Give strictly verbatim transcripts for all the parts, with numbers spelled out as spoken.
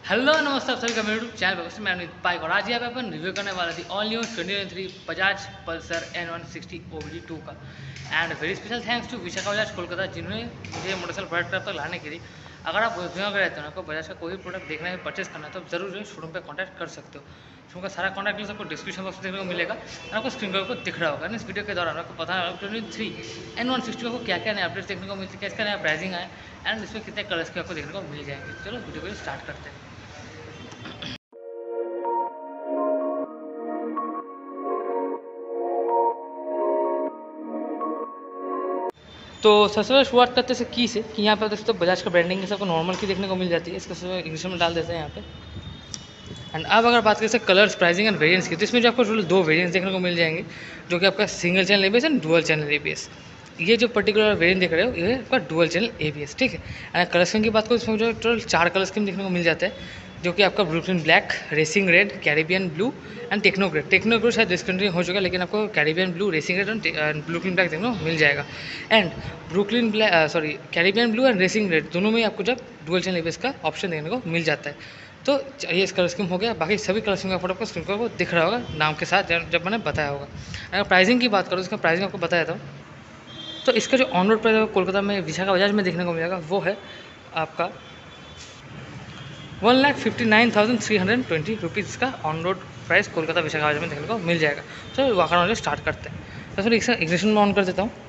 Hello नमस्ते, आप सभी का मेरे यूट्यूब चैनल पर मैं अमित बाइक और आज यहाँ पे अपन रिव्यू करने वाला थी all new twenty twenty three Bajaj Pulsar N one sixty O B D two का। And very special thanks to Vishakha Bajaj Kolkata, जिन्होंने मुझे मोटरसाइकिल प्रोडक्ट तक लाने के लिए। अगर आप दुनिया में रहते हो, आपको बजाज का कोई भी प्रोडक्ट देखना है, परचेस करना है, तो जरूर जो शोरूम पर कॉन्टैक्ट कर सकते हो। शोरूम का सारा कॉन्टैक्ट लिस्ट आपको डिस्क्रिप्शन बॉक्स में देखने को मिलेगा और आपको स्क्रीन पर आपको दिख रहा होगा। इस वीडियो के दौरान आपको पता है twenty three N one sixty को क्या क्या नया अपडेट्स देखने को मिलती है, कैसे नया प्राइसिंग है एंड इसमें कितने कलर्स के आपको देखने को मिल जाएंगे। चलो वीडियो को स्टार्ट करते हैं। तो सबसे पहले शुरुआत करते हैं की से कि यहाँ पे दोस्तों बजाज का ब्रांडिंग सबको नॉर्मल की देखने को मिल जाती है। इसको सब इंग्लिश में डाल देते हैं यहाँ पे। एंड अब अगर बात करें कलर्स, प्राइसिंग एंड वेरिएंट्स की, तो इसमें जो आपको टोटल दो वेरिएंट्स देखने को मिल जाएंगे, जो कि आपका single channel ABS and dual channel ABS. ये जो पर्टिकुलर वेरिएंट देख रहे हो, ये आपका डुअल चैनल एबीएस, ठीक है। एंड कलर स्कीम की बात करूँ, इसमें जो टोटल चार कलर स्कीम देखने को मिल जाते हैं, जो कि आपका Brooklyn black, racing red, Caribbean blue and techno grey. Techno grey शायद डिस्कंटिन्यू हो चुका है, लेकिन आपको Caribbean blue, racing red and Brooklyn black देखने को मिल जाएगा। And Brooklyn black sorry Caribbean blue and racing red दोनों में आपको जब डुअल चैनल एबीएस का ऑप्शन देखने को मिल जाता है। तो ये इस कलर स्कीम हो गया। बाकी सभी कलर स्कीम का फोटो आपको स्क्रीन पर दिख रहा होगा नाम के साथ, जब मैंने बताया होगा। अगर प्राइसिंग की बात करूँ, इसका प्राइसिंग आपको बताया था। तो इसका जो ऑन रोड प्राइस कोलकाता में विशाखा बजाज में देखने को मिलेगा, वो है आपका one lakh fifty nine thousand three hundred twenty rupees का on road price Kolkata Vishakha Bajaj में देखने को मिल जाएगा। तो वाकण वाले स्टार्ट करते हैं। तो फिर इसका इग्निशन में ऑन कर देता हूँ।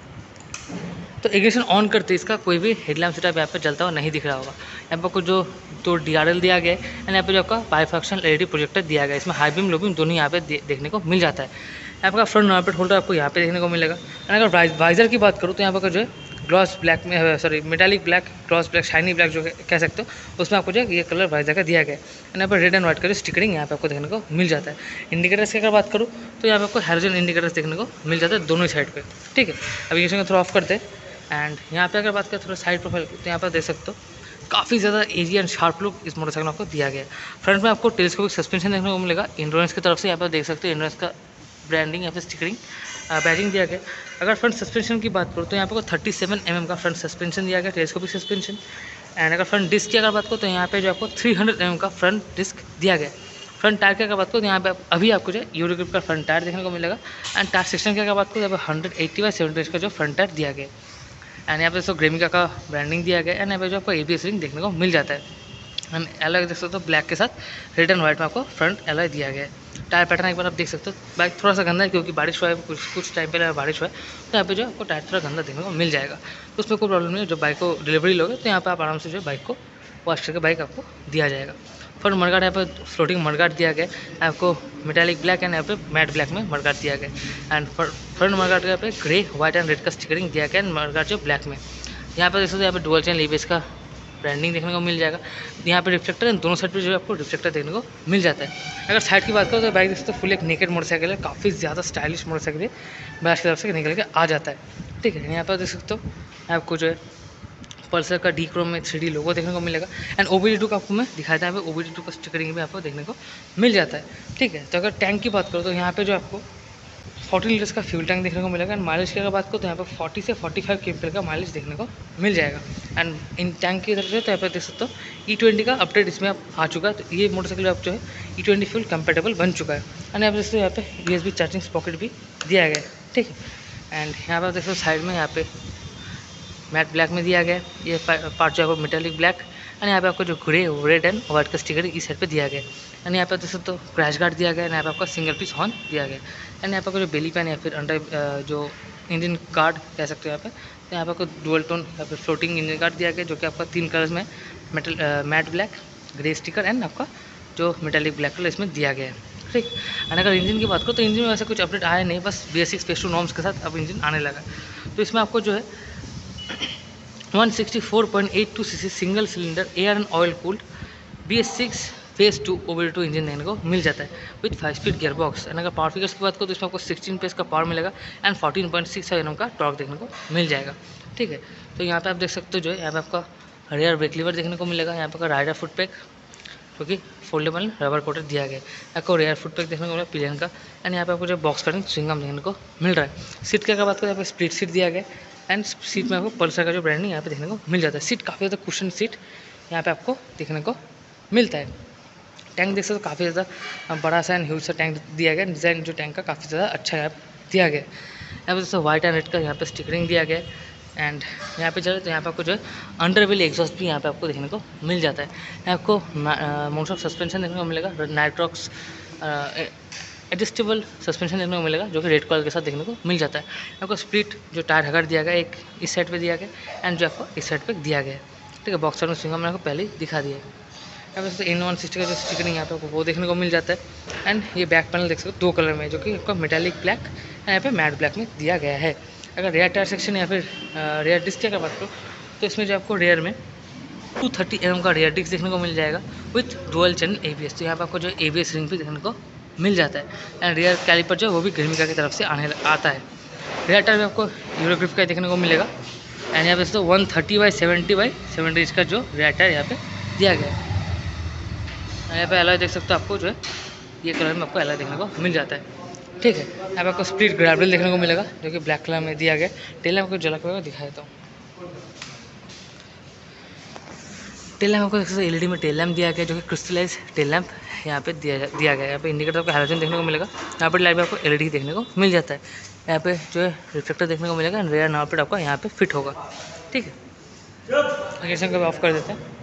तो इग्निशन ऑन करते इसका कोई भी हेडलैम्प सेटअप यहाँ पे जलता हुआ नहीं दिख रहा होगा। यहाँ पर कुछ जो तो डी आर एल दिया गया है एंड यहाँ पे जो आपका bifunctional L E D projector दिया गया है। इसमें हाई बीम लो बीम दोनों यहाँ पे देखने को मिल जाता है। यहाँ पर फ्रंट नंबर प्लेट होल्डर आपको यहाँ पे देखने को मिलेगा। एंड अगर वाइजर की बात करूँ, तो यहाँ पर जो है ग्लॉस ब्लैक में sorry metallic black, gloss black, shiny black जो कह सकते हो, उसमें आपको जो है ये कलर वाइजर का दिया गया है। एंड यहाँ पर रेड एंड व्हाइट का जो स्टिकरिंग यहाँ पे आपको देखने को मिल जाता है। इंडिकेटर्स की अगर बात करूँ, तो यहाँ पे आपको हैलोजन इंडिकेटर्स देखने को मिल जाता है दोनों साइड पे, ठीक है। अभी इसे थोड़ा ऑफ करते हैं। एंड यहाँ पे अगर बात करें थोड़ा साइड प्रोफाइल, तो यहाँ पर देख सकते हो काफ़ी ज़्यादा एजी एंड शार्प लुक इस मोटरसाइकिल में आपको दिया गया है। फ्रंट में आपको टेलीस्कोपिक सस्पेंशन देखने को मिलेगा इंड्योरेंस की तरफ से। यहाँ पर देख सकते हो इंड्योरेंस का ब्रांडिंग या फिर स्टिकरिंग बैजिंग दिया गया। अगर फ्रंट सस्पेंशन की बात करूँ, तो यहाँ पर थर्टी सेवन एम एम का फ्रंट सस्पेंशन दिया गया, टेलीस्कोपिक सस्पेंशन। एंड अगर फ्रंट डिस्क की अगर बात करूँ, तो यहाँ पे जो आपको थ्री हंड्रेड एम एम का फ्रंट डिस्क दिया गया। फ्रंट टायर की अगर बात करूँ, तो यहाँ पे अभी आपको जो है यूरो ग्रिप का फ्रंट टायर देखने को मिलेगा। एंड टायर सेक्शन की अगर बात करूँ, यहाँ पर हंड्रेड एट्टी बाई सेवेंटी का जो फ्रंट टायर दिया गया। एंड यहाँ पे दोस्तों ग्रेमिका का ब्रांडिंग दिया गया है। एंड यहाँ पे जो आपको एबीएस रिंग देखने को मिल जाता है। एंड एलॉय देख सकते हो ब्लैक के साथ रेड एंड व्हाइट में आपको फ्रंट एलॉय दिया गया है। टायर पैटर्न एक बार आप देख सकते हो। बाइक थोड़ा सा गंदा है क्योंकि बारिश हुआ है, कुछ कुछ टाइम पहले बारिश हुआ है, तो यहाँ पे जो आपको टायर थोड़ा गंदा देखने को मिल जाएगा। तो उसमें कोई प्रॉब्लम नहीं है। जब बाइक को डिलीवरी लोगे, तो यहाँ पर आप आराम से जो है बाइक को वॉश करके बाइक आपको दिया जाएगा। फ्रंट मडगार्ड यहाँ पर फ्लोटिंग मडगार्ड दिया गया है आपको, मेटालिक ब्लैक एंड यहाँ पे मैट ब्लैक में मडगार्ड दिया गया। एंड फ्रंट मडगार्ड यहाँ पे ग्रे, व्हाइट एंड रेड का स्टिकरिंग दिया गया एंड मडगार्ड जो ब्लैक में। यहाँ पे देख सकते हो यहाँ पे डुअल चैनल एबीएस का ब्रांडिंग देखने को मिल जाएगा। यहाँ पे रिफ्लेक्टर है, दोनों साइड पे जो है आपको रिफ्लेक्टर देखने को मिल जाता है। अगर साइड की बात करो, तो बाइक देख सकते हो फुल एक नेकेड मोटरसाइकिल है, काफ़ी ज़्यादा स्टाइलिश मोटरसाइकिल है, बजाज की तरफ से निकल के आ जाता है, ठीक है। यहाँ पर देख सकते हो आपको जो है पल्सर का डी क्रोम में थ्री डी लोगो देखने को मिलेगा। And O B D two का आपको मैं दिखाया था, यहाँ पे ओ बी डी टू का स्टिकरिंग भी आपको देखने को मिल जाता है, ठीक है। तो अगर टैंक की बात करो, तो यहाँ पे जो आपको फोर्टी लीटर्स का फ्यूल टैंक देखने को मिलेगा। एंड माइलेज की अगर बात करो, तो यहाँ पर फोर्टी से फोर्टी फाइव किलोमीटर का माइलेज देखने को मिल जाएगा। एंड इन टैंक की तरफ से तो यहाँ पर देख सकते हो ई ट्वेंटी का अपडेट इसमें आप आ चुका है। तो ये मोटरसाइकिल आप जो है ई ट्वेंटी फ्यूल कंपेटेबल बन चुका है। एंड यहाँ पर देखते हो यहाँ पे U S B charging pocket भी दिया गया है, ठीक है। एंड यहाँ पर देख सकते हो साइड में यहाँ पे मैट ब्लैक में दिया गया है। ये पार्ट जो है आपको मेटालिक ब्लैक। एंड यहाँ पे आपको जो ग्रे, रेड एंड व्हाइट का स्टिकर इस साइड पे दिया गया है। एंड यहाँ पे देख सकते हो क्रैश गार्ड दिया गया है। यहाँ पे आपका सिंगल पीस हॉर्न दिया गया है। एंड यहाँ पे जो बेली पैन या फिर अंडर जो इंजन गार्ड कह सकते हो यहाँ पे, तो यहाँ पे आपको डुअल टोन या फिर फ्लोटिंग इंजन गार्ड दिया गया, जो कि आपका तीन कलर्स में metal matte black, grey sticker and आपका जो मेटालिक ब्लैक कलर इसमें दिया गया है, ठीक। एंड अगर इंजन की बात करो, तो इंजन में वैसे कुछ अपडेट आया नहीं, बस B S six phase two norms के साथ अब इंजन आने लगा। तो इसमें आपको जो है one sixty four point eight two CC single cylinder air and oil cooled B S six phase two O B D two engine देखने को मिल जाता है with five speed gear box. And अगर पावर फिगर्स की बात करो, तो इसमें आपको सिक्सटीन पेस का पावर मिलेगा and fourteen point six N M का टॉर्क देखने को मिल जाएगा, ठीक है। तो यहाँ पे आप देख सकते हो जो है यहाँ पे आपका रियर ब्रेक लीवर देखने को मिलेगा। यहाँ पे राइडर फुट पैक जो कि फोल्डेबल रबर कोटेड दिया गया है। आपको रियर फुट पैक देखने को मिलेगा पिलियन का। एंड यहाँ पे आपको जो बॉक्स पैडिंग स्विंगम देखने को मिल रहा है। सीट की अगर बात करें, यहाँ पे स्प्लिट सीट दिया गया है। एंड सीट में आपको पल्सर का जो ब्रांडिंग यहाँ पे देखने को मिल जाता है। सीट काफ़ी ज़्यादा कुशन सीट यहाँ पे आपको देखने को मिलता है। टैंक देख सकते हो काफ़ी ज़्यादा बड़ा सा एंड ह्यूज सा टैंक दिया गया, डिज़ाइन जो टैंक का काफ़ी ज़्यादा अच्छा यहाँ दिया गया। यहाँ पे दोस्तों वाइट एंड रेड का यहाँ पे स्टिकरिंग दिया गया है। एंड यहाँ पे चले तो यहाँ पे आपको जो है अंडर व्हील एग्जॉस्ट भी यहाँ पे आपको देखने को मिल जाता है। यहाँ आपको मोड ऑफ सस्पेंशन देखने को मिलेगा, नाइट्रॉक्स एडजस्टेबल सस्पेंशन देखने को मिलेगा, जो कि रेड कलर के साथ देखने को मिल जाता है। आपको स्प्लिट जो टायर हगर दिया गया, एक इस साइड पे दिया गया एंड जो आपको इस साइड पे दिया गया है। ठीक है, बॉक्स साइड में स्विंग मैंने आपको पहले ही दिखा दिया है। यहाँ पे इन वन सिक्सटी का जो स्टिकरिंग यहाँ पे आपको वो देखने को मिल जाता है। एंड ये बैक पैनल देख सकते हो दो कलर में, जो कि आपका मेटालिक ब्लैक एंड यहाँ पे मैट ब्लैक में दिया गया है। अगर रेयर टायर सेक्शन या फिर रेयर डिस्क की अगर बात करो तो इसमें जो आपको रेयर में टू थर्टी एम का रेयर डिस्क देखने को मिल जाएगा with dual channel A B S. तो यहाँ पर आपको जो ए बी एस रिंग भी देखने को मिल जाता है। एंड रेयर कैलिपर जो है वो भी गर्मिका की तरफ से आने आता है। रेयर टायर में आपको यूरो ग्रिप का देखने को मिलेगा। एंड यहाँ पे तो one thirty by seventy by seventy inch का जो रेयर टायर यहाँ पे दिया गया है। यहाँ पे अलॉय देख सकते हो, आपको जो है ये कलर में आपको अलॉय देखने को मिल जाता है। ठीक है, यहाँ पे आपको स्प्लिट ग्रैवल देखने को मिलेगा, जो कि ब्लैक कलर में दिया गया। टेल लैम्प को झलक में दिखा देता हूँ। टेल लैम्प आपको देख सकते हो एल ई डी में टेल लैम्प दिया गया, जो कि क्रिस्टलाइज टेल लैम्प यहाँ पे दिया दिया गया है। यहाँ पे इंडिकेटर आपको हैलोजन देखने को मिलेगा। यहाँ पर लाइट में आपको एल ई डी देखने को मिल जाता है। यहाँ पे जो है रिफ्लेक्टर देखने को मिलेगा। रेयर नॉब प्लेट आपका यहाँ पे फिट होगा। ठीक है, इग्निशन को ऑफ कर देते हैं।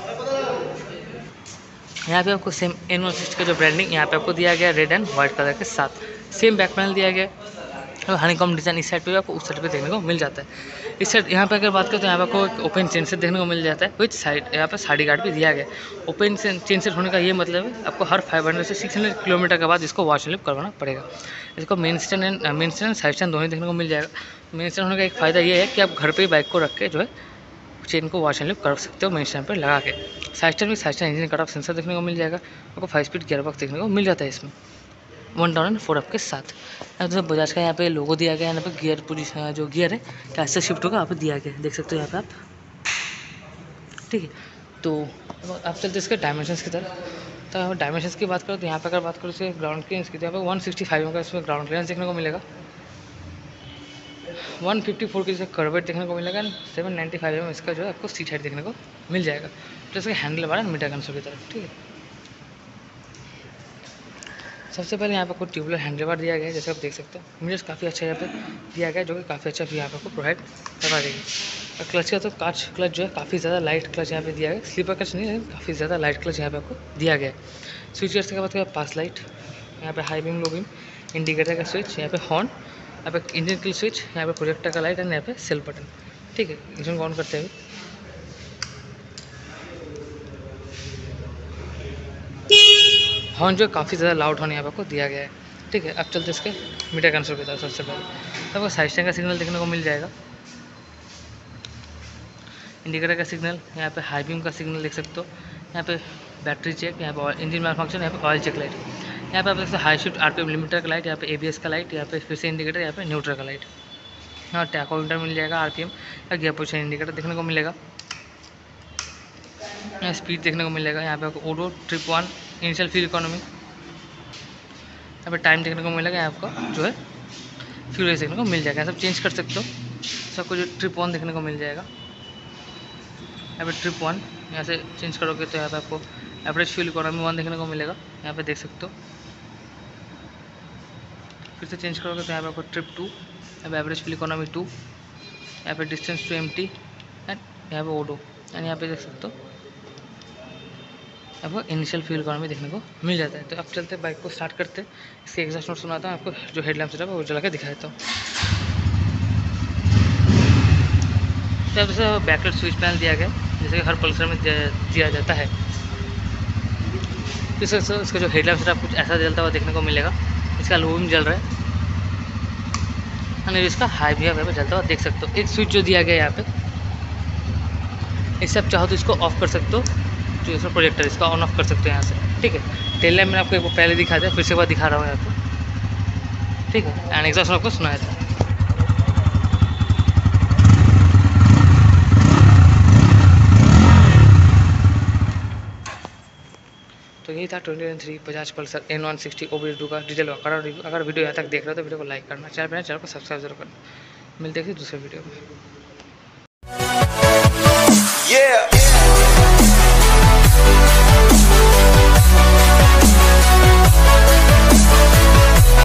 यहाँ पे आपको सेम एन वन सिक्सटी का जो ब्रांडिंग यहाँ पे आपको दिया गया रेड एंड वाइट कलर के साथ। सेम बैक पैनल दिया गया और हनीकॉम डिज़ाइन इस साइड पे भी आपको उस साइड पे देखने को मिल जाता है। इस साइड यहाँ पे अगर बात करें तो यहाँ पे आपको एक ओपन चेन सेट देखने को मिल जाता है विथ साइड यहाँ पे साइड गार्ड भी दिया गया। ओपन चेन सेट होने का ये मतलब है आपको हर फाइव हंड्रेड से सिक्स हंड्रेड किलोमीटर के बाद इसको वॉश एंड लिफ्ट करवाना पड़ेगा। इसको main stand and main stand side stand दोनों देखने को मिल जाएगा। मेन स्टैंड होने का एक फ़ायदा ये है कि आप घर पर ही बाइक को रख के जो है चेन को वॉश एंड लिफ्ट कर सकते हो मेन स्टैंड पर लगा के। साइड स्टैंड में side stand engine cut off sensor देखने को मिल जाएगा। आपको फाइव स्पीड गियर बॉक्स देखने को मिल जाता है इसमें one down and four up के साथ। तो बजाज का यहाँ पे लोगो दिया गया है। यहाँ पे गियर पोजीशन जो गियर है कैसे शिफ्ट होगा यहाँ पे दिया गया है, देख सकते हो यहाँ पे आप। ठीक है, तो आप चलते इसके डायमेंशंस की तरफ। तो डायमेंशंस की बात करो तो यहाँ पे अगर बात करो इसके ग्राउंड क्लियरेंस की तो यहाँ पे वन सिक्सटी फाइव का इसमें ग्राउंड क्लियरेंस देखने को मिलेगा। वन फिफ्टी फोर की कर्वेट देखने को मिलेगा। सेवन नाइन्टी फाइव में इसका जो है आपको सीट हाइट देखने को मिल जाएगा। तो इसका हैंडल बार मीटर कंसोल की तरफ। ठीक है, सबसे पहले यहाँ पे आपको ट्यूबुलर हैंडल बार दिया गया है, जैसे आप देख सकते हो। मीटर्स काफ़ी अच्छा यहाँ पे दिया गया है, जो कि काफ़ी अच्छा भी यहाँ पे आपको प्रोवाइड करवा देगी। और क्लच का तो काच क्लच जो है काफ़ी ज़्यादा लाइट क्लच यहाँ पे दिया गया है। स्लीपर क्लच नहीं है, काफ़ी ज़्यादा लाइट क्लच यहाँ पे आपको दिया गया है। स्विचर्स के बाद क्या पास लाइट, यहाँ पे high beam low beam, indicator का स्विच, यहाँ पे हॉर्न, यहाँ पे इंजन किल स्विच, यहाँ पे प्रोजेक्टर का लाइट एंड यहाँ पे सेल बटन। ठीक है, इंजन को ऑन करते हुए हॉर्न जो काफ़ी ज़्यादा लाउड हॉर्न यहाँ पे आपको दिया गया है। ठीक है, अब चलते इसके मीटर कंसोल की तरफ। सबसे पहले तो आपको साइड स्टैंड का सिग्नल देखने को मिल जाएगा, इंडिकेटर का सिग्नल, यहाँ पे हाई बीम का सिग्नल देख सकते हो, यहाँ पे बैटरी चेक, यहाँ पे इंजन माल फंक्शन, यहाँ पे ऑयल चेक लाइट, यहाँ पे आप देख सकते हाई शिफ्ट आरपीएम लिमिटर का लाइट, यहाँ पे एबीएस का लाइट, यहाँ पे फिर से इंडिकेटर, यहाँ पे न्यूट्रल का लाइट, यहाँ टैकोमीटर मिल जाएगा, आरपीएम या गियर पोजीशन इंडिकेटर देखने को मिलेगा, यहाँ स्पीड देखने को मिलेगा, यहाँ पे आपको odo trip one initial fuel economy, यहाँ पे टाइम देखने को मिलेगा, यहाँ आपका जो है फ्यूल रेस देखने को मिल जाएगा। सब चेंज कर सकते हो। सबको जो ट्रिप वन देखने को मिल जाएगा, यहाँ पे ट्रिप वन यहाँ से चेंज करोगे तो यहाँ पे आपको एवरेज फ्यूल इकोनॉमी वन देखने को मिलेगा, यहाँ पे देख सकते हो। फिर से चेंज करोगे तो यहाँ पे आपको ट्रिप टू, यहाँ पे एवरेज फ्यूल इकोनॉमी टू, यहाँ पे distance to empty and यहाँ पे ओडो एंड यहाँ पे देख सकते हो आपको इनिशियल फ्यूल इकोनॉमी देखने को मिल जाता है। तो अब चलते बाइक को स्टार्ट करते, इसके एग्जॉस्ट नोट सुनाता हूँ आपको, जो हेडलैम्प सेटअप है वो जला के दिखा देता हूँ। तो अब जैसे बैकलाइट स्विच पैनल दिया गया, जैसे कि हर पल्सर में दिया जाता है। तो इसका इसका जो हेडलैम्प सेटअप कुछ ऐसा जलता हुआ देखने को मिलेगा। इसका लो बीम जल रहा है और इसका हाई भी यहाँ पे जलता हुआ देख सकते हो। एक स्विच जो दिया गया यहाँ पे, इससे आप चाहो तो इसको ऑफ कर सकते हो, जो इसमें प्रोजेक्टर इसका ऑन ऑफ कर सकते हो यहाँ से। ठीक है, टेल लैम्प मैंने आपको एक बार पहले दिखा दिया, फिर से बार दिखा रहा हूँ यहाँ पे। ठीक है, एंड एग्जॉस्ट आपको सुनाया था। तो यही था twenty twenty three Bajaj Pulsar N one sixty O B two का डिटेल वगैरह रिव्यू। अगर वीडियो यहाँ तक देख रहे हो तो वीडियो को लाइक करना, चैनल पर चैनल को सब्सक्राइब जरूर करना। मिलते हैं दूसरे वीडियो में।